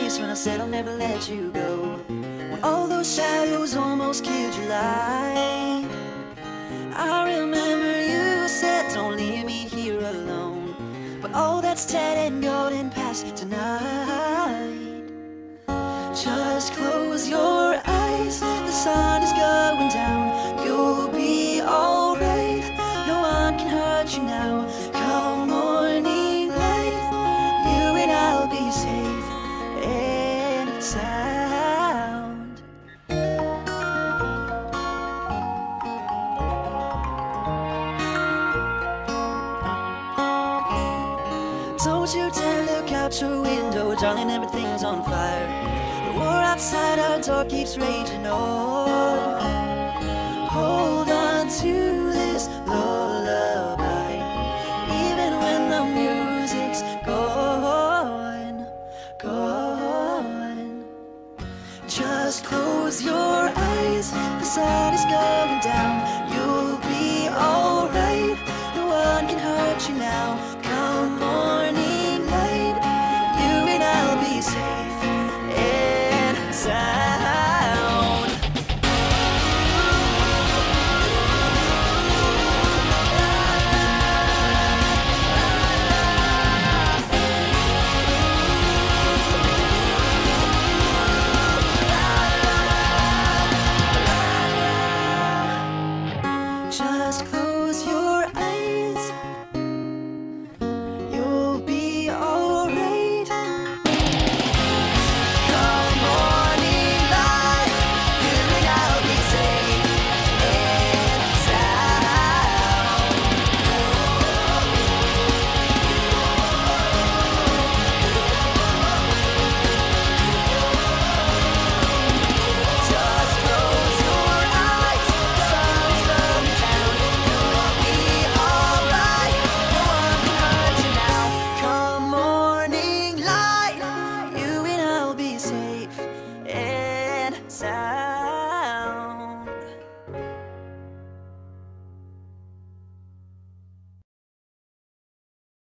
face when I said I'll never let you go. When all those shadows almost killed your light, I remember you said don't leave me here alone. But all that's dead and gone and past tonight. Just close your eyes, the sun is going down. You'll be alright, no one can hurt you now. Come morning light, you and I'll be safe and sound. Don't you dare look out your window, darling, everything's on fire. The war outside our door keeps raging on. Hold on to this lullaby, even when the music's gone, gone. Just close your eyes, the sun is going down.